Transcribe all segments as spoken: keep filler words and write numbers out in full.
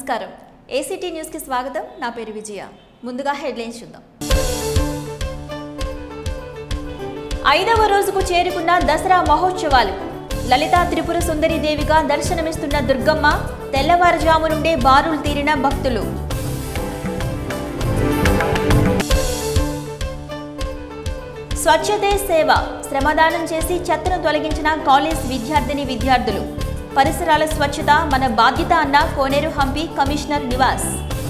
నమస్కారం ACT news కి స్వాగతం నా పేరు విజయ ముందుగా హెడ్లైన్స్ చూద్దాం ఐదవ రోజుకు చేరుకున్న దసరా మహోత్సవాలు లలితా త్రిపుర సుందరి దేవిగా దర్శనమిస్తున్న దుర్గమ్మ తెల్లవారుజాము నుండే బారులు తీరిన భక్తులు స్వచ్ఛతే సేవ శ్రమదానం చేసి చెత్తను తొలగించిన కాలేజ్ విద్యార్థిని విద్యార్థులు పరిసరాల స్వచ్ఛత మన బాధ్యత అన్న కోనేరు హంపి కమిషనర్ నివాస్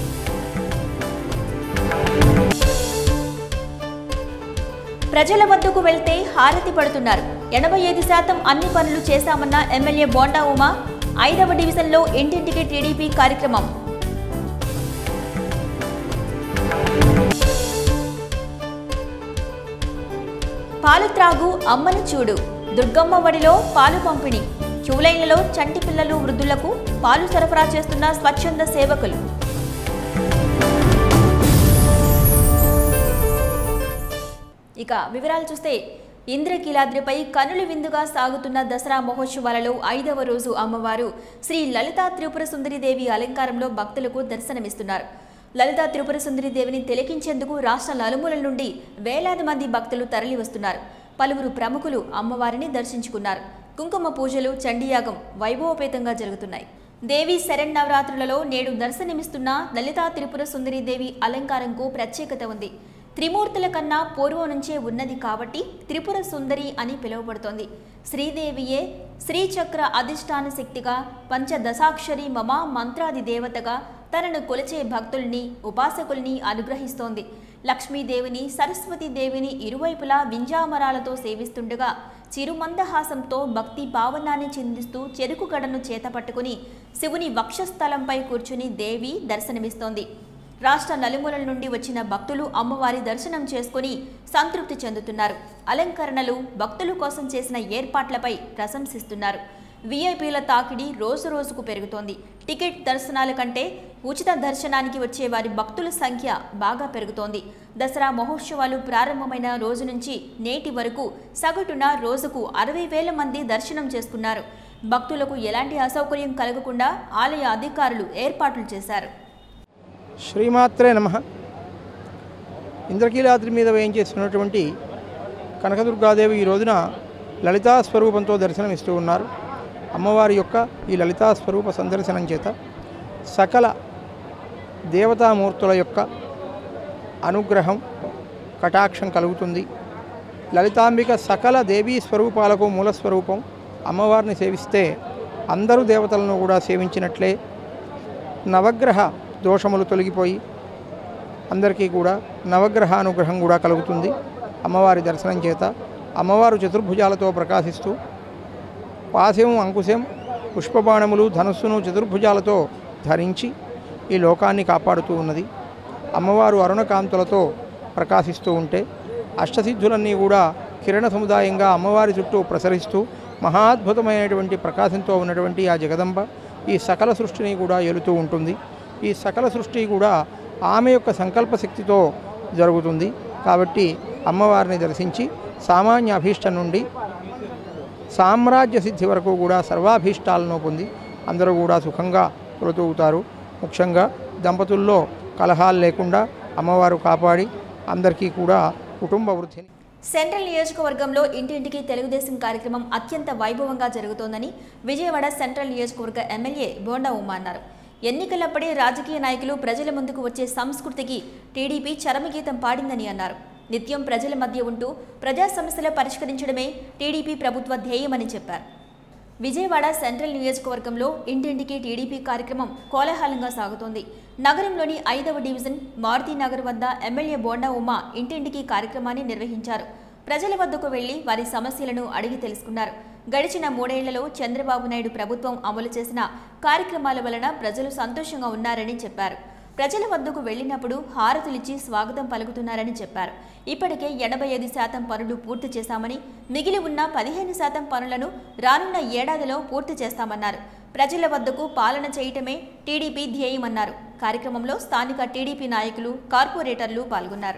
ప్రజల వద్దకు వెళ్తే హారతి పడుతున్నారు ఎనభై ఐదు శాతం అన్ని పనులు చేశామన్న ఎమ్మెల్యే బోండా ఉమా ఐదవ డివిజన్లో ఇంటింటికి టీడీపీ కార్యక్రమం పాలు త్రాగు అమ్మను చూడు దుర్గమ్మ వడిలో పాలు పంపిణీ క్యూలైన్లలో చంటి పిల్లలు వృద్ధులకు పాలు సరఫరా చేస్తున్న స్వచ్ఛంద సేవకులు ఇక వివరాలు చూస్తే ఇంద్రకీలాద్రిపై కనుల విందుగా సాగుతున్న దసరా మహోత్సవాలలో ఐదవ రోజు అమ్మవారు శ్రీ లలితా త్రిపుర సుందరిదేవి అలంకారంలో భక్తులకు దర్శనమిస్తున్నారు లలితా త్రిపుర సుందరిదేవిని తిలకించేందుకు రాష్ట్ర నలుమూలల నుండి వేలాది మంది భక్తులు తరలి వస్తున్నారు పలువురు ప్రముఖులు అమ్మవారిని దర్శించుకున్నారు కుంకుమ పూజలు చండీయాగం వైభవపేతంగా జరుగుతున్నాయి దేవి శరన్నవరాత్రులలో నేడు దర్శనమిస్తున్న లలితా త్రిపుర సుందరిదేవి అలంకారంకు ప్రత్యేకత ఉంది త్రిమూర్తుల కన్నా పూర్వం నుంచే ఉన్నది కాబట్టి త్రిపుర సుందరి అని పిలువబడుతోంది శ్రీదేవియే శ్రీచక్ర అధిష్టాన శక్తిగా పంచదశాక్షరి మమా మంత్రాది దేవతగా తనను కొలిచే భక్తుల్ని ఉపాసకుల్ని అనుగ్రహిస్తోంది లక్ష్మీదేవిని సరస్వతీదేవిని ఇరువైపులా వింజామరాలతో సేవిస్తుండగా చిరుమందహాసంతో భక్తి భావనాన్ని చిందిస్తూ చెరుకు గడను చేతపట్టుకుని శివుని వక్షస్థలంపై కూర్చుని దేవి దర్శనమిస్తోంది రాష్ట్ర నలుమూలల నుండి వచ్చిన భక్తులు అమ్మవారి దర్శనం చేసుకుని సంతృప్తి చెందుతున్నారు అలంకరణలు భక్తుల కోసం చేసిన ఏర్పాట్లపై ప్రశంసిస్తున్నారు వీఐపీల తాకిడి రోజు రోజుకు పెరుగుతోంది టికెట్ దర్శనాల కంటే ఉచిత దర్శనానికి వచ్చే వారి భక్తుల సంఖ్య బాగా పెరుగుతోంది దసరా మహోత్సవాలు ప్రారంభమైన రోజు నుంచి నేటి వరకు సగటున రోజుకు అరవై వేల మంది దర్శనం చేసుకున్నారు భక్తులకు ఎలాంటి అసౌకర్యం కలగకుండా ఆలయ అధికారులు ఏర్పాట్లు చేశారు శ్రీమాత్రే నమః ఇంద్రకీలాద్రి మీద వేయించేస్తున్నటువంటి కనకదుర్గాదేవి ఈ రోజున లలితా స్వరూపంతో దర్శనమిస్తూ ఉన్నారు అమ్మవారి యొక్క ఈ లలితా స్వరూప సందర్శనం చేత సకల దేవతామూర్తుల యొక్క అనుగ్రహం కటాక్షం కలుగుతుంది లలితాంబిక సకల దేవీ స్వరూపాలకు మూలస్వరూపం అమ్మవారిని సేవిస్తే అందరూ దేవతలను కూడా సేవించినట్లే నవగ్రహ దోషములు తొలగిపోయి అందరికీ కూడా నవగ్రహ అనుగ్రహం కూడా కలుగుతుంది అమ్మవారి దర్శనం చేత అమ్మవారు చతుర్భుజాలతో ప్రకాశిస్తూ పాశం అంకుశం పుష్పబాణములు ధనుస్సును చతుర్భుజాలతో ధరించి ఈ లోకాన్ని కాపాడుతూ ఉన్నది అమ్మవారు అరుణకాంతులతో ప్రకాశిస్తూ ఉంటే అష్టసిద్ధులన్నీ కూడా కిరణ సముదాయంగా అమ్మవారి చుట్టూ ప్రసరిస్తూ మహాద్భుతమైనటువంటి ప్రకాశంతో ఉన్నటువంటి ఆ జగదంబ ఈ సకల సృష్టిని కూడా ఏలుతూ ఉంటుంది ఈ సకల సృష్టి కూడా ఆమె యొక్క సంకల్ప శక్తితో జరుగుతుంది కాబట్టి అమ్మవారిని దర్శించి సామాన్య అభీష్టం నుండి సామ్రాజ్య సిద్ధి వరకు కూడా సర్వాభీష్టాలను పొంది అందరూ కూడా సుఖంగా తొలతూగుతారు ముఖ్యంగా దంపతుల్లో కలహాలు లేకుండా అమ్మవారు కాపాడి అందరికీ కూడా కుటుంబ వృద్ధిని సెంట్రల్ నియోజకవర్గంలో ఇంటింటికి తెలుగుదేశం కార్యక్రమం అత్యంత వైభవంగా జరుగుతోందని విజయవాడ సెంట్రల్ నియోజకవర్గ ఎమ్మెల్యే బోండా ఉమా అన్నారు ఎన్నికలప్పుడే రాజకీయ నాయకులు ప్రజల ముందుకు వచ్చే సంస్కృతికి టీడీపీ చరమగీతం పాడిందని అన్నారు నిత్యం ప్రజల మధ్య ఉంటూ ప్రజా సమస్యలు పరిష్కరించడమే టీడీపీ ప్రభుత్వ ధ్యేయమని చెప్పారు విజయవాడ సెంట్రల్ నియోజకవర్గంలో ఇంటింటికి టీడీపీ కార్యక్రమం కోలాహలంగా సాగుతోంది నగరంలోని ఐదవ డివిజన్ మారుతీనగర్ వద్ద ఎమ్మెల్యే బోండా ఉమా ఇంటింటికి కార్యక్రమాన్ని నిర్వహించారు ప్రజల వద్దకు వెళ్లి వారి సమస్యలను అడిగి తెలుసుకున్నారు గడిచిన మూడేళ్లలో చంద్రబాబు నాయుడు ప్రభుత్వం అమలు చేసిన కార్యక్రమాల వలన ప్రజలు సంతోషంగా ఉన్నారని చెప్పారు ప్రజల వద్దకు వెళ్లినప్పుడు హారతులిచ్చి స్వాగతం పలుకుతున్నారని చెప్పారు ఇప్పటికే ఎనభై ఐదు శాతం పనులు పూర్తి చేశామని మిగిలి ఉన్న పదిహేను శాతం పనులను రానున్న ఏడాదిలో పూర్తి చేస్తామన్నారు ప్రజల వద్దకు పాలన చేయటమే టీడీపీ ధ్యేయమన్నారు కార్యక్రమంలో స్థానిక టీడీపీ నాయకులు కార్పొరేటర్లు పాల్గొన్నారు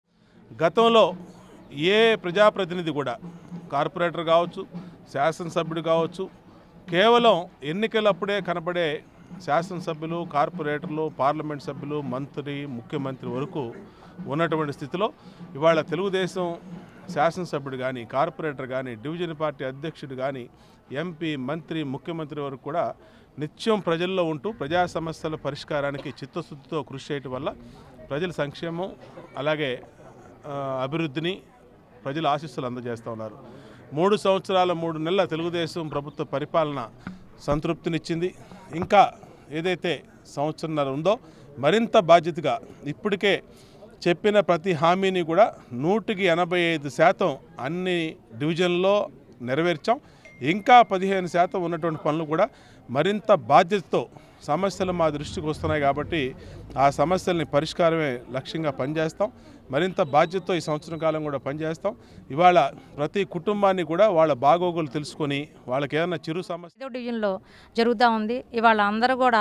గతంలో ఏ ప్రజాప్రతినిధి కూడా కార్పొరేటర్ కావచ్చు శాసనసభ్యుడు కావచ్చు కేవలం ఎన్నికలప్పుడే కనబడే శాసనసభ్యులు, కార్పొరేటర్లు, పార్లమెంట్ సభ్యులు, మంత్రి, ముఖ్యమంత్రి వరకు ఉన్నటువంటి స్థితిలో ఇవాళ తెలుగుదేశం శాసనసభ్యుడు కానీ, కార్పొరేటర్ కానీ, డివిజన్ పార్టీ అధ్యక్షుడు కానీ, ఎంపీ, మంత్రి, ముఖ్యమంత్రి వరకు కూడా నిత్యం ప్రజల్లో ఉంటూ ప్రజా సమస్యల పరిష్కారానికి చిత్తశుద్ధితో కృషి చేయటం వల్ల ప్రజల సంక్షేమం అలాగే అభివృద్ధిని ప్రజల ఆశీస్సులు అందజేస్తూ ఉన్నారు. మూడు సంవత్సరాల మూడు నెలల తెలుగుదేశం ప్రభుత్వ పరిపాలన సంతృప్తినిచ్చింది. ఇంకా ఏదైతే సంవత్సరంన్నర ఉందో మరింత బాధ్యతగా ఇప్పటికే చెప్పిన ప్రతి హామీని కూడా నూటికి ఎనభై ఐదు శాతం అన్ని డివిజన్లో నెరవేర్చాం. ఇంకా పదిహేను శాతం ఉన్నటువంటి పనులు కూడా మరింత బాధ్యతతో సమస్యలు మా దృష్టికి వస్తున్నాయి కాబట్టి ఆ సమస్యల్ని పరిష్కారమే లక్ష్యంగా పనిచేస్తాం. మరింత బాధ్యతతో ఈ సంవత్సరం కాలం కూడా పనిచేస్తాం. ఇవాళ ప్రతి కుటుంబాన్ని కూడా వాళ్ళ బాగోగులు తెలుసుకొని వాళ్ళకి ఏదైనా చిరు సమస్య డివిజన్లో జరుగుతూ ఉంది. ఇవాళ అందరూ కూడా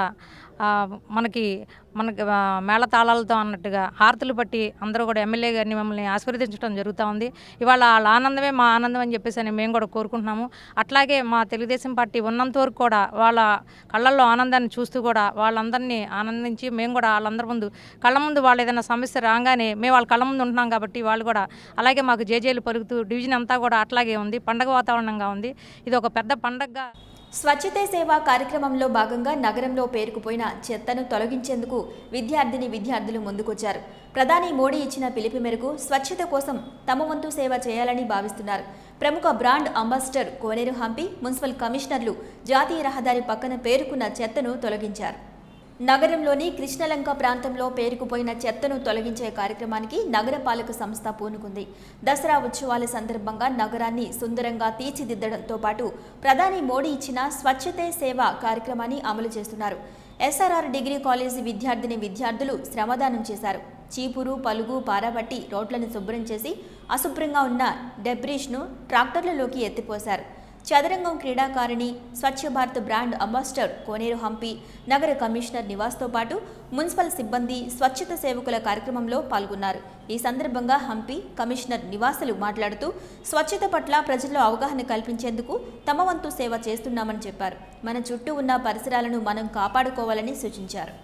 మనకి మనకి మేళతాళాలతో అన్నట్టుగా హారతులు పట్టి అందరూ కూడా ఎమ్మెల్యే గారిని మమ్మల్ని ఆశీర్వదించడం జరుగుతూ ఉంది. ఇవాళ వాళ్ళ ఆనందమే మా ఆనందం అని చెప్పేసి అని మేము కూడా కోరుకుంటున్నాము. అట్లాగే మా తెలుగుదేశం పార్టీ ఉన్నంత వరకు కూడా వాళ్ళ కళ్ళల్లో ఆనందాన్ని చూస్తూ కూడా వాళ్ళందరినీ ఆనందించి మేము కూడా వాళ్ళందరి ముందు కళ్ళ ముందు వాళ్ళు ఏదైనా సమస్య రాగానే మేము వాళ్ళ కళ్ళ ముందు ఉంటున్నాం కాబట్టి వాళ్ళు కూడా అలాగే మాకు జేజేలు పలుకుతూ డివిజన్ అంతా కూడా అట్లాగే ఉంది. పండగ వాతావరణంగా ఉంది. ఇది ఒక పెద్ద పండగగా. స్వచ్ఛతే సేవ కార్యక్రమంలో భాగంగా నగరంలో పేరుకుపోయిన చెత్తను తొలగించేందుకు విద్యార్థిని విద్యార్థులు ముందుకొచ్చారు. ప్రధాని మోడీ ఇచ్చిన పిలుపు మేరకు స్వచ్ఛత కోసం తమ వంతు సేవ చేయాలని భావిస్తున్నారు. ప్రముఖ brand ambassador Koneru Humpy, municipal కమిషనర్లు జాతీయ రహదారి పక్కన పేరుకున్న చెత్తను తొలగించారు. నగరంలోని కృష్ణలంక ప్రాంతంలో పేరుకుపోయిన చెత్తను తొలగించే కార్యక్రమానికి నగరపాలక సంస్థ పూనుకుంది. దసరా ఉత్సవాల సందర్భంగా నగరాన్ని సుందరంగా తీర్చిదిద్దడంతో పాటు ప్రధాని మోడీ ఇచ్చిన స్వచ్ఛతే సేవ కార్యక్రమాన్ని అమలు చేస్తున్నారు. ఎస్ఆర్ఆర్ డిగ్రీ కాలేజీ విద్యార్థిని విద్యార్థులు శ్రమదానం చేశారు. చీపురు, పలుగు, పారబట్టి రోడ్లను శుభ్రం చేసి అశుభ్రంగా ఉన్న డెబ్రిష్ను ట్రాక్టర్లలోకి ఎత్తిపోశారు. చదరంగం క్రీడాకారిణి, స్వచ్ఛ భారత్ బ్రాండ్ అంబాసిడర్ కోనేరు హంపి, నగర కమిషనర్ నివాస్తో పాటు మున్సిపల్ సిబ్బంది స్వచ్ఛత సేవకుల కార్యక్రమంలో పాల్గొన్నారు. ఈ సందర్భంగా హంపి కమిషనర్ నివాసులు మాట్లాడుతూ స్వచ్ఛత పట్ల ప్రజల్లో అవగాహన కల్పించేందుకు తమ వంతు సేవ చేస్తున్నామని చెప్పారు. మన చుట్టూ ఉన్న పరిసరాలను మనం కాపాడుకోవాలని సూచించారు.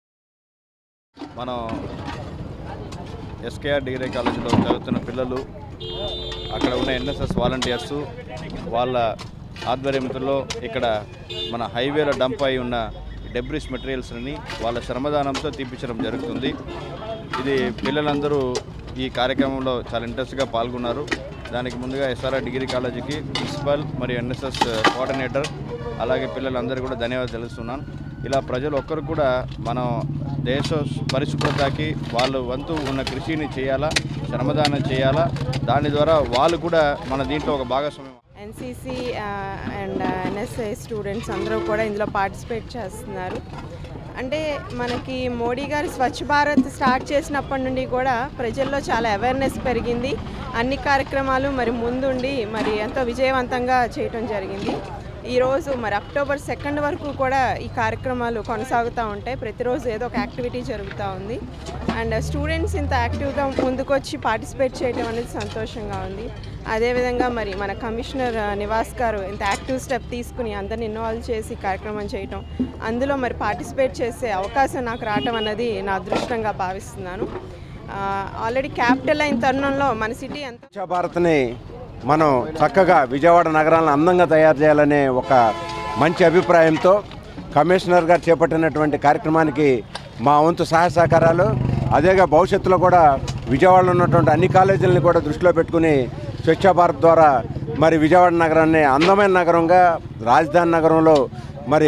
మనం ఎస్కేఆర్ డిగ్రీ కాలేజీలో చదువుతున్న పిల్లలు, అక్కడ ఉన్న ఎన్ఎస్ఎస్ వాలంటీర్సు వాళ్ళ ఆధ్వర్యంలో ఇక్కడ మన హైవేలో డంప్ అయి ఉన్న డెబ్రిస్ మెటీరియల్స్ని వాళ్ళ శ్రమదానంతో తీపించడం జరుగుతుంది. ఇది పిల్లలందరూ ఈ కార్యక్రమంలో చాలా ఇంట్రెస్ట్గా పాల్గొన్నారు. దానికి ముందుగా ఎస్ఆర్ఆర్ డిగ్రీ కాలేజీకి ప్రిన్సిపల్ మరియు ఎన్ఎస్ఎస్ కోఆర్డినేటర్ అలాగే పిల్లలందరూ కూడా ధన్యవాదాలు తెలుస్తున్నాను. ఇలా ప్రజలు ఒక్కరు కూడా మనం దేశ పరిశుభ్రతకి వాళ్ళు వంతు ఉన్న కృషిని చేయాలా, శ్రమదానం చేయాలా. దాని ద్వారా వాళ్ళు కూడా మన దీంట్లో ఒక భాగస్వామ్యం. ఎన్సీసీ అండ్ ఎన్ఎస్ఐ స్టూడెంట్స్ అందరూ కూడా ఇందులో పార్టిసిపేట్ చేస్తున్నారు. అంటే మనకి మోడీ గారు స్వచ్ఛ భారత్ స్టార్ట్ చేసినప్పటి నుండి కూడా ప్రజల్లో చాలా అవేర్నెస్ పెరిగింది. అన్ని కార్యక్రమాలు మరి ముందుండి మరి ఎంతో విజయవంతంగా చేయటం జరిగింది. ఈరోజు మరి అక్టోబర్ సెకండ్ వరకు కూడా ఈ కార్యక్రమాలు కొనసాగుతూ ఉంటాయి. ప్రతిరోజు ఏదో ఒక యాక్టివిటీ జరుగుతూ ఉంది. అండ్ స్టూడెంట్స్ ఇంత యాక్టివ్గా ముందుకొచ్చి పార్టిసిపేట్ చేయడం అనేది సంతోషంగా ఉంది. అదేవిధంగా మరి మన కమిషనర్ నివాస్ గారు ఇంత యాక్టివ్ స్టెప్ తీసుకుని అందరిని ఇన్వాల్వ్ చేసి కార్యక్రమం చేయటం, అందులో మరి పార్టిసిపేట్ చేసే అవకాశం నాకు రావటం అన్నది నా అదృష్టంగా భావిస్తున్నాను. ఆల్రెడీ క్యాపిటల్ అయిన తరుణంలో మన సిటీ ఎంత స్వచ్ఛ భారత్ని మనం చక్కగా విజయవాడ నగరాలను అందంగా తయారు చేయాలనే ఒక మంచి అభిప్రాయంతో కమిషనర్ గారు చేపట్టినటువంటి కార్యక్రమానికి మా వంతు సహాయ సహకారాలు, అదేగా భవిష్యత్తులో కూడా విజయవాడలో ఉన్నటువంటి అన్ని కాలేజీలను కూడా దృష్టిలో పెట్టుకుని స్వచ్ఛ భారత్ ద్వారా మరి విజయవాడ నగరాన్ని అందమైన నగరంగా, రాజధాని నగరంలో మరి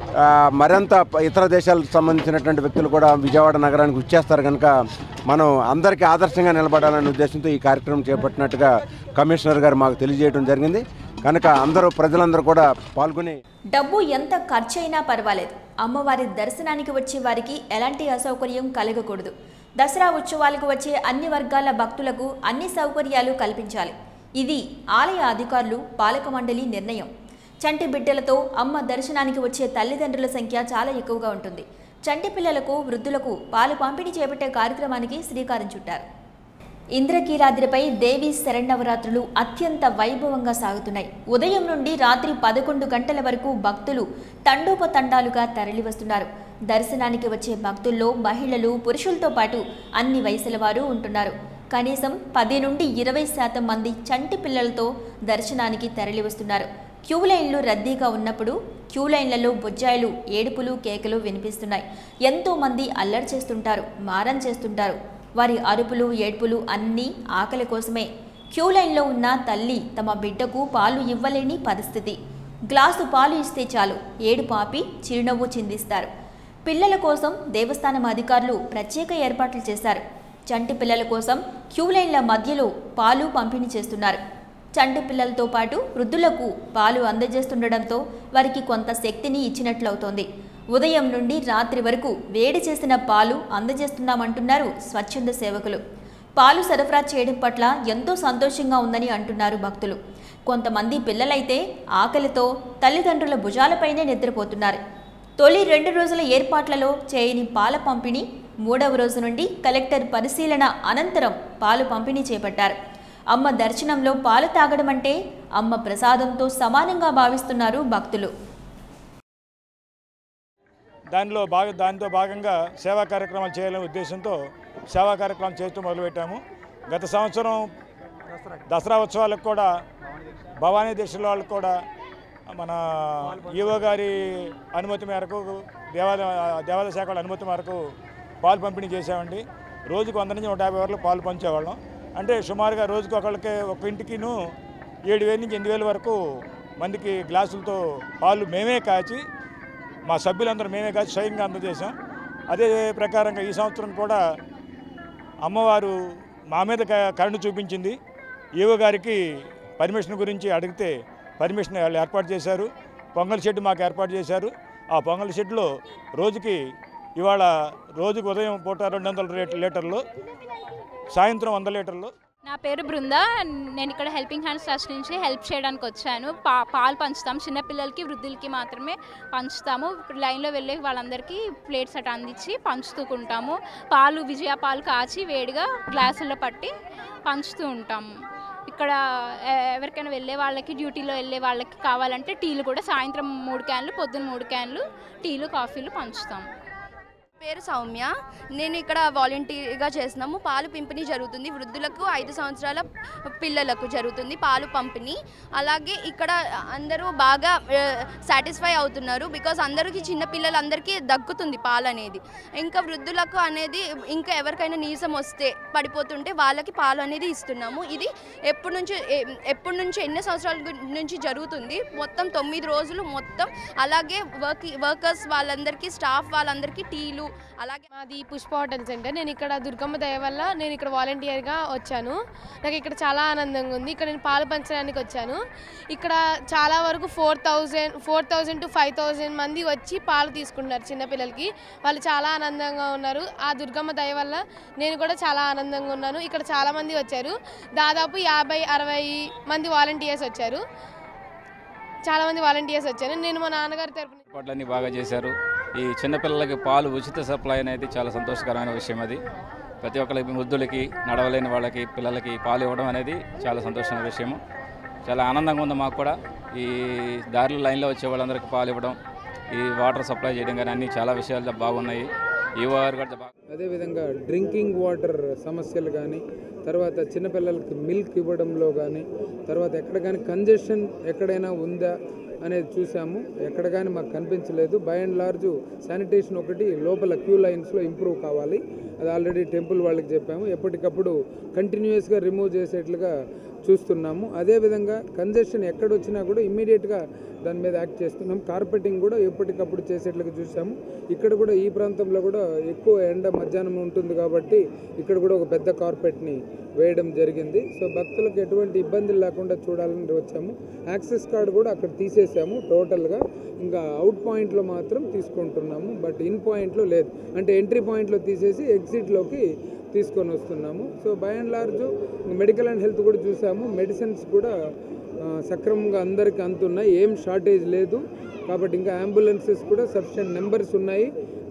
మరింత ఇతర దేశాలకు సంబంధించినటువంటి వ్యక్తులు కూడా విజయవాడ నగరానికి వచ్చేస్తారు కనుక మనం అందరికీ ఆదర్శంగా నిలబడాలనే ఉద్దేశంతో ఈ కార్యక్రమం చేపట్టినట్టుగా కమిషనర్ గారు మాకు తెలియజేయడం జరిగింది. కనుక అందరూ ప్రజలందరూ కూడా పాల్గొని డబ్బు ఎంత ఖర్చు అయినా పర్వాలేదు, అమ్మవారి దర్శనానికి వచ్చే వారికి ఎలాంటి అసౌకర్యం కలగకూడదు. దసరా ఉత్సవాలకు వచ్చే అన్ని వర్గాల భక్తులకు అన్ని సౌకర్యాలు కల్పించాలి. ఇది ఆలయ అధికారులు, పాలక మండలి నిర్ణయం. చంటి బిడ్డలతో అమ్మ దర్శనానికి వచ్చే తల్లిదండ్రుల సంఖ్య చాలా ఎక్కువగా ఉంటుంది. చంటి పిల్లలకు, వృద్ధులకు పాలు పంపిణీ చేపట్టే కార్యక్రమానికి శ్రీకారం చుట్టారు. ఇంద్రకీలాద్రిపై దేవి శరన్నవరాత్రులు అత్యంత వైభవంగా సాగుతున్నాయి. ఉదయం నుండి రాత్రి పదకొండు గంటల వరకు భక్తులు తండోపతండాలుగా తరలివస్తున్నారు. దర్శనానికి వచ్చే భక్తుల్లో మహిళలు, పురుషులతో పాటు అన్ని వయసుల వారు ఉంటున్నారు. కనీసం పది నుండి ఇరవై శాతం మంది చంటి పిల్లలతో దర్శనానికి తరలివస్తున్నారు. క్యూ లైన్లు రద్దీగా ఉన్నప్పుడు క్యూ లైన్లలో బొజ్జాయిలు, ఏడుపులు, కేకలు వినిపిస్తున్నాయి. ఎంతో మంది అల్లరి చేస్తుంటారు, మారం చేస్తుంటారు. వారి అరుపులు, ఏడ్పులు అన్నీ ఆకలి కోసమే. క్యూ లైన్లో ఉన్న తల్లి తమ బిడ్డకు పాలు ఇవ్వలేని పరిస్థితి. గ్లాసు పాలు ఇస్తే చాలు ఏడు పాపి చిరునవ్వు చిందిస్తారు. పిల్లల కోసం దేవస్థానం అధికారులు ప్రత్యేక ఏర్పాట్లు చేశారు. చంటి పిల్లల కోసం క్యూ లైన్ల మధ్యలో పాలు పంపిణీ చేస్తున్నారు. చంటి పిల్లలతో పాటు వృద్ధులకు పాలు అందజేస్తుండడంతో వారికి కొంత శక్తిని ఇచ్చినట్లవుతోంది. ఉదయం నుండి రాత్రి వరకు వేడి చేసిన పాలు అందజేస్తున్నామంటున్నారు స్వచ్ఛంద సేవకులు. పాలు సరఫరా చేయడం పట్ల ఎంతో సంతోషంగా ఉందని అంటున్నారు భక్తులు. కొంతమంది పిల్లలైతే ఆకలితో తల్లిదండ్రుల భుజాలపైనే నిద్రపోతున్నారు. తొలి రెండు రోజుల ఏర్పాట్లలో చేయని పాల పంపిణీ మూడవ రోజు నుండి కలెక్టర్ పరిశీలన అనంతరం పాలు పంపిణీ చేపట్టారు. అమ్మ దర్శనంలో పాలు తాగడం అంటే అమ్మ ప్రసాదంతో సమానంగా భావిస్తున్నారు భక్తులు. దానిలో భాగ దానితో భాగంగా సేవా కార్యక్రమాలు చేయాలనే ఉద్దేశంతో సేవా కార్యక్రమాలు చేస్తూ మొదలుపెట్టాము. గత సంవత్సరం దసరా ఉత్సవాలకు కూడా భవానీ దీక్షల వాళ్ళకు కూడా మన ఈవో గారి అనుమతి మేరకు, దేవాలయ దేవాలయ శాఖ అనుమతి మేరకు పాలు పంపిణీ చేసామండి. రోజుకు వంద నుంచి నూట యాభై వరకు పాలు పంచేవాళ్ళం. అంటే సుమారుగా రోజుకు ఒకళ్ళకి ఒక ఇంటికిను ఏడు వేల నుంచి ఎనిమిది వేల వరకు మందికి గ్లాసులతో పాలు మేమే కాచి, మా సభ్యులందరూ మేమే కాచి స్వయంగా అందజేసాం. అదే ప్రకారంగా ఈ సంవత్సరం కూడా అమ్మవారు మా మీద కరుణ చూపించింది. ఈవో గారికి పర్మిషన్ గురించి అడిగితే పర్మిషన్ వాళ్ళు ఏర్పాటు చేశారు. పొంగల్ షెడ్ మాకు ఏర్పాటు చేశారు. ఆ పొంగల్ షెడ్లో రోజుకి ఇవాళ రోజుకు ఉదయం పూట రెండు వందల లీటర్లు, సాయంత్రం వంద లీటర్లు. నా పేరు బృంద. నేను ఇక్కడ హెల్పింగ్ హ్యాండ్స్ ట్రస్ట్ నుంచి హెల్ప్ చేయడానికి వచ్చాను. పా పాలు పంచుతాం, చిన్నపిల్లలకి, వృద్ధులకి మాత్రమే పంచుతాము. లైన్లో వెళ్ళే వాళ్ళందరికీ ప్లేట్స్ అట్లా అందించి పంచుతూకుంటాము. పాలు విజయ పాలు కాచి వేడిగా గ్లాసుల్లో పట్టి పంచుతూ ఉంటాము. ఇక్కడ ఎవరికైనా వెళ్ళే వాళ్ళకి, డ్యూటీలో వెళ్ళే వాళ్ళకి కావాలంటే టీలు కూడా సాయంత్రం మూడు క్యాన్లు, పొద్దున్న మూడు క్యాన్లు టీలు, కాఫీలు పంచుతాము. పేరు సౌమ్య. నేను ఇక్కడ వాలంటీర్గా చేస్తున్నాము. పాలు పంపిణీ జరుగుతుంది. వృద్ధులకు, ఐదు సంవత్సరాల పిల్లలకు జరుగుతుంది పాలు పంపిణీ. అలాగే ఇక్కడ అందరూ బాగా సాటిస్ఫై అవుతున్నారు. బికాజ్ అందరికీ, చిన్న పిల్లలందరికీ దక్కుతుంది పాలు అనేది. ఇంకా వృద్ధులకు అనేది, ఇంకా ఎవరికైనా నీరసం వస్తే, పడిపోతుంటే వాళ్ళకి పాలు అనేది ఇస్తున్నాము. ఇది ఎప్పటి నుంచి ఎప్పటి నుంచి ఎన్ని సంవత్సరాల నుంచి జరుగుతుంది. మొత్తం తొమ్మిది రోజులు మొత్తం. అలాగే వర్క్ వర్కర్స్ వాళ్ళందరికీ, స్టాఫ్ వాళ్ళందరికీ టీలు. అలాగే మాది పుష్ప హోటల్ సెంటర్. నేను ఇక్కడ దుర్గమ్మ దయ వల్ల నేను ఇక్కడ వాలంటీర్గా వచ్చాను. నాకు ఇక్కడ చాలా ఆనందంగా ఉంది. ఇక్కడ నేను పాలు పంచడానికి వచ్చాను. ఇక్కడ చాలా వరకు four thousand four thousand to five thousand మంది వచ్చి పాలు తీసుకుంటున్నారు చిన్నపిల్లలకి. వాళ్ళు చాలా ఆనందంగా ఉన్నారు. ఆ దుర్గమ్మ దయ వల్ల నేను కూడా చాలా ఆనందంగా ఉన్నాను. ఇక్కడ చాలామంది వచ్చారు. దాదాపు యాభై అరవై మంది వాలంటీర్స్ వచ్చారు. చాలామంది వాలంటీర్స్ వచ్చారు. నేను మా నాన్నగారి తరపున ఏర్పాట్లన్నీ బాగా చేశారు. ఈ చిన్నపిల్లలకి పాలు ఉచిత సప్లై అనేది చాలా సంతోషకరమైన విషయం. అది ప్రతి ఒక్కరికి, వృద్ధులకి, నడవలేని వాళ్ళకి, పిల్లలకి పాలు ఇవ్వడం అనేది చాలా సంతోషమైన విషయము. చాలా ఆనందంగా ఉంది మాకు కూడా. ఈ దారిలో లైన్లో వచ్చే వాళ్ళందరికీ పాలు ఇవ్వడం, ఈ వాటర్ సప్లై చేయడం కానీ అన్నీ చాలా విషయాలు బాగున్నాయి. ఈ వారు కూడా బాగా. అదేవిధంగా డ్రింకింగ్ వాటర్ సమస్యలు కానీ, తర్వాత చిన్నపిల్లలకి మిల్క్ ఇవ్వడంలో కానీ, తర్వాత ఎక్కడ కానీ కంజెషన్ ఎక్కడైనా ఉందా అనేది చూసాము. ఎక్కడ కానీ మాకు కనిపించలేదు. బై అండ్ లార్జ్ శానిటేషన్ ఒకటి లోపల క్యూ లైన్స్లో ఇంప్రూవ్ కావాలి. అది ఆల్రెడీ టెంపుల్ వాళ్ళకి చెప్పాము. ఎప్పటికప్పుడు కంటిన్యూస్గా రిమూవ్ చేసేట్లుగా చూస్తున్నాము. అదేవిధంగా కంజెషన్ ఎక్కడొచ్చినా కూడా ఇమ్మీడియట్గా దాని మీద యాక్ట్ చేస్తున్నాం. కార్పెటింగ్ కూడా ఎప్పటికప్పుడు చేసేట్లుగా చూసాము. ఇక్కడ కూడా ఈ ప్రాంతంలో కూడా ఎక్కువ ఎండ మధ్యాహ్నం ఉంటుంది కాబట్టి ఇక్కడ కూడా ఒక పెద్ద కార్పెట్ని వేయడం జరిగింది. సో భక్తులకు ఎటువంటి ఇబ్బందులు లేకుండా చూడాలని వచ్చాము. యాక్సెస్ కార్డు కూడా అక్కడ తీసేసాము టోటల్గా. ఇంకా అవుట్ పాయింట్లో మాత్రం తీసుకుంటున్నాము, బట్ ఇన్ పాయింట్లో లేదు. అంటే ఎంట్రీ పాయింట్లో తీసేసి ఎగ్జిట్లోకి తీసుకొని వస్తున్నాము. So by and large medical and health కూడా చూసాము. మెడిసిన్స్ కూడా సక్రమంగా అందరికీ అందుతున్నాయి, ఏం షార్టేజ్ లేదు. కాబట్టి ఇంకా అంబులెన్సెస్ కూడా సఫిషియెంట్ నెంబర్స్ ఉన్నాయి.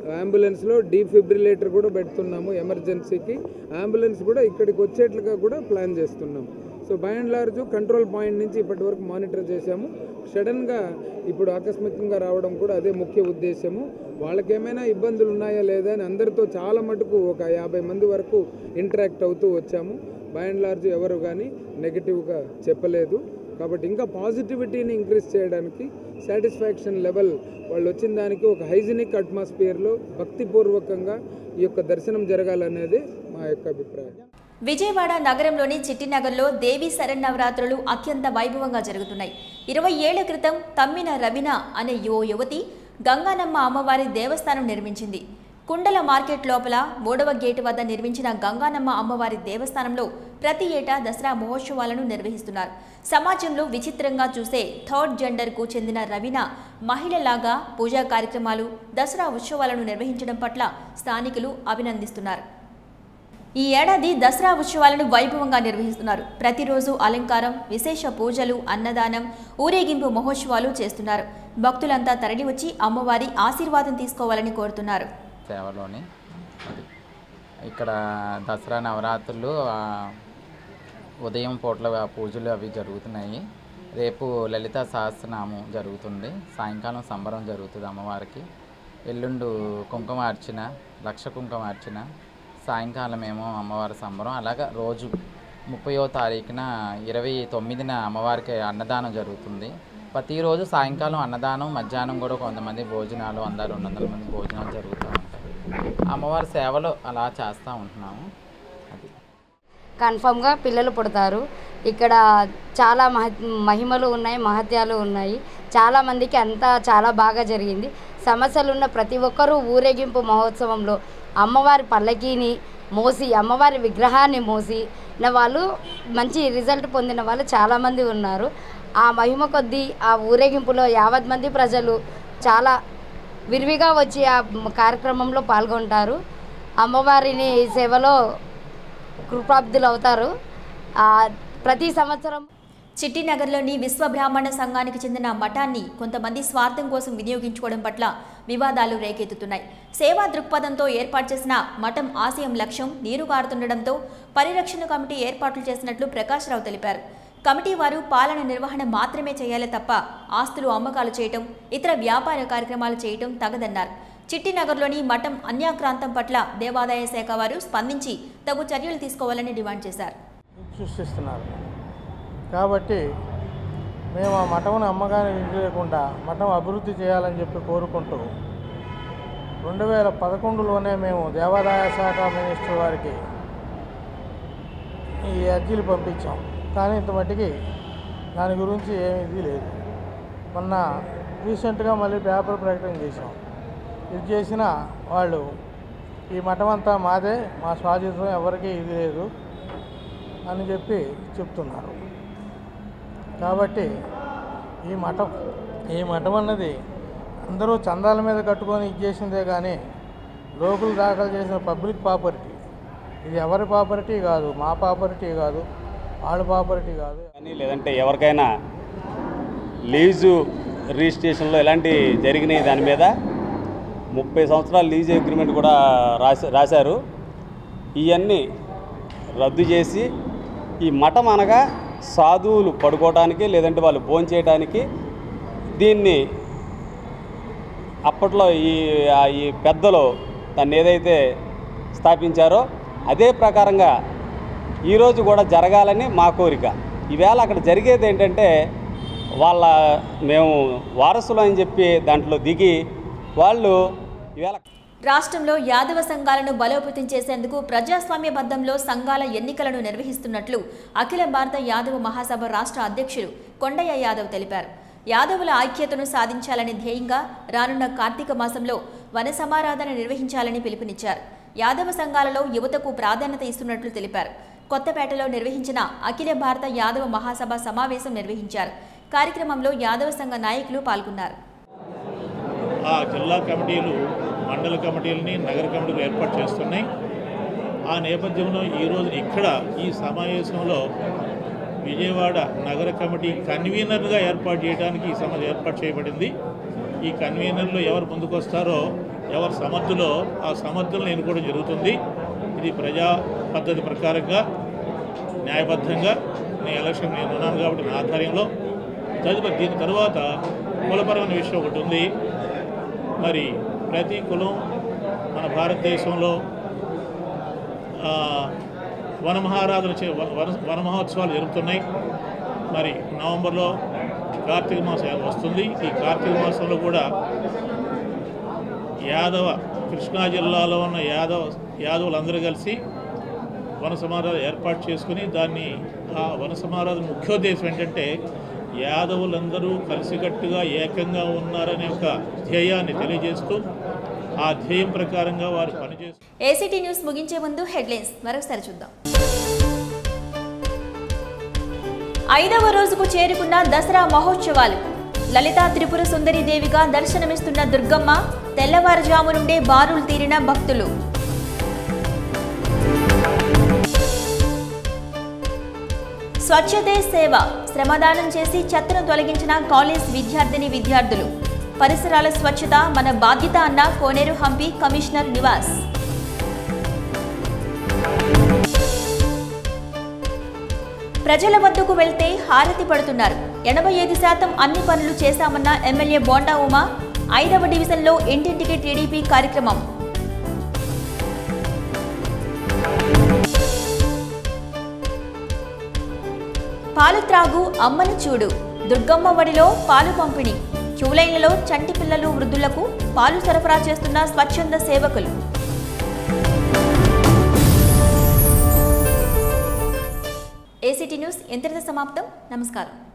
అంబులెన్స్లో డీఫిబ్రిలేటర్ కూడా పెడుతున్నాము, ఎమర్జెన్సీకి అంబులెన్స్ కూడా ఇక్కడికి వచ్చేట్లుగా కూడా ప్లాన్ చేస్తున్నాము. So by and large control point నుంచి ఇప్పటి వరకు మానిటర్ చేశాము. సడన్గా ఇప్పుడు ఆకస్మికంగా రావడం కూడా అదే ముఖ్య ఉద్దేశము. వాళ్ళకేమైనా ఇబ్బందులు ఉన్నాయా లేదా అని అందరితో చాలా మటుకు ఒక యాభై మంది వరకు ఇంటరాక్ట్ అవుతూ వచ్చాము. బై అండ్ లార్జ్ ఎవరు కానీ నెగిటివ్గా చెప్పలేదు. కాబట్టి ఇంకా పాజిటివిటీని ఇంక్రీజ్ చేయడానికి సాటిస్ఫాక్షన్ లెవెల్ వాళ్ళు వచ్చిన దానికి ఒక హైజీనిక్ అట్మాస్ఫియర్లో భక్తిపూర్వకంగా ఈ యొక్క దర్శనం జరగాలనేది మా యొక్క అభిప్రాయం. విజయవాడ నగరంలోని చిట్టినగర్లో దేవీ శరన్నవరాత్రులు అత్యంత వైభవంగా జరుగుతున్నాయి. ఇరవై ఏళ్ల క్రితం తమ్మిన రవిన అనే యువ యువతి గంగానమ్మ అమ్మవారి దేవస్థానం నిర్మించింది. కుండల మార్కెట్ లోపల మూడవ గేటు వద్ద నిర్మించిన గంగానమ్మ అమ్మవారి దేవస్థానంలో ప్రతి ఏటా దసరా మహోత్సవాలను నిర్వహిస్తున్నారు. సమాజంలో విచిత్రంగా చూసే థర్డ్ జెండర్కు చెందిన రవిన మహిళలాగా పూజా కార్యక్రమాలు, దసరా ఉత్సవాలను నిర్వహించడం పట్ల స్థానికులు అభినందిస్తున్నారు. ఈ ఏడాది దసరా ఉత్సవాలను వైభవంగా నిర్వహిస్తున్నారు. ప్రతిరోజు అలంకారం, విశేష పూజలు, అన్నదానం, ఊరేగింపు మహోత్సవాలు చేస్తున్నారు. భక్తులంతా తరలివచ్చి అమ్మవారి ఆశీర్వాదం తీసుకోవాలని కోరుతున్నారు. సేవలోని ఇక్కడ దసరా నవరాత్రులు ఉదయం పూట్ల పూజలు అవి జరుగుతున్నాయి. రేపు లలిత సహస్రనామం జరుగుతుంది. సాయంకాలం సంబరం జరుగుతుంది అమ్మవారికి. ఎల్లుండు కుంకుమార్చన, లక్ష కుంకుమార్చన, సాయంకాలం ఏమో అమ్మవారి సంబరం. అలాగా రోజు ముప్పయో తారీఖున ఇరవై తొమ్మిదిన అమ్మవారికి అన్నదానం జరుగుతుంది. ప్రతిరోజు సాయంకాలం అన్నదానం, మధ్యాహ్నం కూడా కొంతమంది భోజనాలు, వంద రెండు వందల మంది భోజనాలు జరుగుతూ ఉంటాయి. అమ్మవారి సేవలు అలా చేస్తూ ఉంటున్నాము. అది కన్ఫామ్గా పిల్లలు పుడతారు. ఇక్కడ చాలా మహ మహిమలు ఉన్నాయి, మహత్యాలు ఉన్నాయి. చాలామందికి అంతా చాలా బాగా జరిగింది. సమస్యలు ఉన్న ప్రతి ఒక్కరూ ఊరేగింపు మహోత్సవంలో అమ్మవారి పల్లకీని మోసి, అమ్మవారి విగ్రహాన్ని మోసి నా వాళ్ళు మంచి రిజల్ట్ పొందిన వాళ్ళు చాలామంది ఉన్నారు. ఆ మహిమ కొద్దీ ఆ ఊరేగింపులో యావత్ మంది ప్రజలు చాలా విరివిగా వచ్చి ఆ కార్యక్రమంలో పాల్గొంటారు. అమ్మవారిని సేవలో కృపాబ్దులు అవుతారు. ప్రతి సంవత్సరం చిట్టినగర్లోని విశ్వబ్రాహ్మణ సంఘానికి చెందిన మఠాన్ని కొంతమంది స్వార్థం కోసం వినియోగించుకోవడం పట్ల వివాదాలు రేకెత్తుతున్నాయి. సేవా దృక్పథంతో ఏర్పాటు చేసిన మఠం ఆశయం లక్ష్యం నీరుగారుతుండటంతో పరిరక్షణ కమిటీ ఏర్పాట్లు చేసినట్లు ప్రకాశ్రావు తెలిపారు. కమిటీ వారు పాలన నిర్వహణ మాత్రమే చేయాలి తప్ప ఆస్తులు అమ్మకాలు చేయటం, ఇతర వ్యాపార కార్యక్రమాలు చేయటం తగదన్నారు. చిట్టినగర్లోని మఠం అన్యాక్రాంతం పట్ల దేవాదాయ శాఖ వారు స్పందించి తగు చర్యలు తీసుకోవాలని డిమాండ్ చేశారు. సృష్టిస్తున్నారు కాబట్టి మేము ఆ మఠంను అమ్మకాన్ని వినియోగకుండా మఠం అభివృద్ధి చేయాలని చెప్పి కోరుకుంటూ రెండు వేల పదకొండులోనే మేము దేవాదాయ శాఖ మినిస్టర్ వారికి ఈ అర్జీలు పంపించాం. కానీ ఇంత మట్టికి దాని గురించి ఏమీ లేదు. మొన్న రీసెంట్గా మళ్ళీ పేపర్ ప్రకటన చేసాం. ఇది చేసిన వాళ్ళు ఈ మఠం అంతా మాదే, మా స్వాధీనం ఎవరికీ ఇది లేదు అని చెప్పి చెప్తున్నారు. కాబట్టి ఈ మఠం ఈ మఠం అన్నది అందరూ చందాల మీద కట్టుకొని ఇచ్చేసిందే కానీ లోకులు దాఖలు చేసిన పబ్లిక్ ప్రాపర్టీ. ఇది ఎవరి ప్రాపర్టీ కాదు, మా ప్రాపర్టీ కాదు, వాళ్ళ ప్రాపర్టీ కాదు. కానీ లేదంటే ఎవరికైనా లీజు రిజిస్ట్రేషన్లో ఎలాంటి జరిగినాయి దాని మీద ముప్పై సంవత్సరాల లీజ్ అగ్రిమెంట్ కూడా రాసి రాశారు. ఇవన్నీ రద్దు చేసి ఈ మఠం అనగా సాధువులు పడుకోవడానికి లేదంటే వాళ్ళు భోంచేయడానికి దీన్ని అప్పట్లో ఈ ఈ పెద్దలు దాన్ని ఏదైతే స్థాపించారో అదే ప్రకారంగా ఈరోజు కూడా జరగాలని మా కోరిక. ఈవేళ అక్కడ జరిగేది ఏంటంటే వాళ్ళ మేము వారసులు అని చెప్పి దాంట్లో దిగి వాళ్ళు ఈవేళ రాష్ట్రంలో యాదవ సంఘాలను బలోపేతం చేసేందుకు ప్రజాస్వామ్యబద్ధంలో సంఘాల ఎన్నికలను నిర్వహిస్తున్నట్లు అఖిల భారత యాదవ మహాసభ రాష్ట్ర అధ్యక్షులు కొండయ్య యాదవ్ తెలిపారు. యాదవుల ఐక్యతను సాధించాలనే ధ్యేయంగా రానున్న కార్తీక మాసంలో వన సమారాధన నిర్వహించాలని పిలుపునిచ్చారు. యాదవ సంఘాలలో యువతకు ప్రాధాన్యత ఇస్తున్నట్లు తెలిపారు. కొత్తపేటలో నిర్వహించిన అఖిల భారత యాదవ మహాసభ సమావేశం నిర్వహించారు. కార్యక్రమంలో యాదవ సంఘ నాయకులు పాల్గొన్నారు. ఆ జిల్లా కమిటీలు, మండల కమిటీలని, నగర కమిటీలు ఏర్పాటు చేస్తున్నాయి. ఆ నేపథ్యంలో ఈరోజు ఇక్కడ ఈ సమావేశంలో విజయవాడ నగర కమిటీ కన్వీనర్గా ఏర్పాటు చేయడానికి ఈ సమావేశం ఏర్పాటు చేయబడింది. ఈ కన్వీనర్లు ఎవరు ముందుకు వస్తారో ఎవరి సమర్థులో ఆ సమర్థులను ఎన్నుకోవడం జరుగుతుంది. ఇది ప్రజా పద్ధతి ప్రకారంగా న్యాయబద్ధంగా నేను ఎలక్షన్ నేను ఉన్నాను కాబట్టి నా ఆధ్వర్యంలో. తదుపరి దీని తర్వాత కులపరమైన విషయం ఒకటి ఉంది. మరి ప్రతి కులం మన భారతదేశంలో వనమహారాధన చే వన వన మహోత్సవాలు జరుగుతున్నాయి. మరి నవంబర్లో కార్తీక మాసం వస్తుంది. ఈ కార్తీక మాసంలో కూడా యాదవ కృష్ణా జిల్లాలో ఉన్న యాదవ యాదవులందరూ కలిసి వన సమారాధన ఏర్పాటు చేసుకుని దాన్ని ఆ వన సమారాధన ముఖ్యోద్దేశం ఏంటంటే యాదవులందరూ కలిసికట్టుగా ఏకంగా ఉన్నారనే ఒక ధ్యేయాన్ని తెలియజేస్తూ ఆ ధ్యేయం ప్రకారంగా వారు పనిచేస్తూ. ఏసీటీ న్యూస్ ముగించే ముందు హెడ్లైన్స్ మరొకసారి చూద్దాం. ఐదవ రోజుకు చేరుకున్న దసరా మహోత్సవాలు. లలితా త్రిపుర సుందరి దేవిగా దర్శనమిస్తున్న దుర్గమ్మ. తెల్లవారుజాము నుండే బారులు తీరిన భక్తులు. స్వచ్ఛతే సేవ. శ్రమదానం చేసి చెత్తను తొలగించిన కాలేజ్ విద్యార్థిని విద్యార్థులు. పరిసరాల స్వచ్ఛత మన బాధ్యత అన్న కోనేరు హంపి కమిషనర్ నివాస్. ప్రజల వద్దకు వెళ్తే హారతి పడుతున్నారు. ఎనభై ఐదు శాతం అన్ని పనులు చేశామన్న ఎమ్మెల్యే బోండా ఉమా. ఐదవ డివిజన్లో ఇంటింటికి టీడీపీ కార్యక్రమం. పాలు త్రాగు అమ్మను చూడు. దుర్గమ్మ వడిలో పాలు పంపిణీ. క్యూలైన్లలో చంటి పిల్లలు వృద్ధులకు పాలు సరఫరా చేస్తున్న స్వచ్ఛంద సేవకులు. ఏసీటీ న్యూస్ ఇంతటితో సమాప్తం. నమస్కారం.